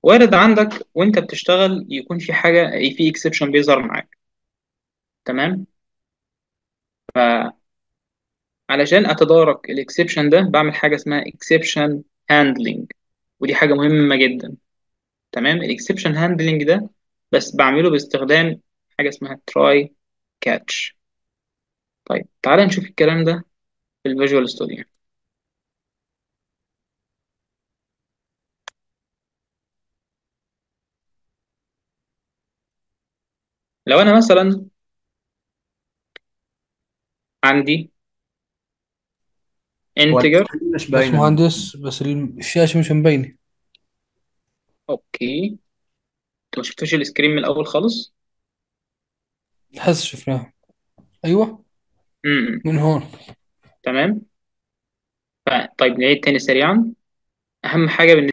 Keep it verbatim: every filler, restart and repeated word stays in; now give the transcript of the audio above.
وارد عندك وانت بتشتغل يكون في حاجه، في اكسبشن بيظهر معاك. تمام. علشان اتدارك الاكسبشن ده بعمل حاجه اسمها اكسبشن هاندلنج، ودي حاجه مهمه جدا. تمام. الاكسبشن هاندلنج ده بس بعمله باستخدام حاجه اسمها تراي كاتش. طيب تعال نشوف الكلام ده في الفيجوال ستوديو. لو انا مثلا عندي هو انتجر. السكرين مش بس باينة. مهندس، بس الشاشة مش مبينة. اوكي، انت ما شفتوش السكرين من الاول خالص؟ حس شفناها. أيوة. امم من هون. تمام. ف- طيب نعيد تاني سريعا. اهم حاجه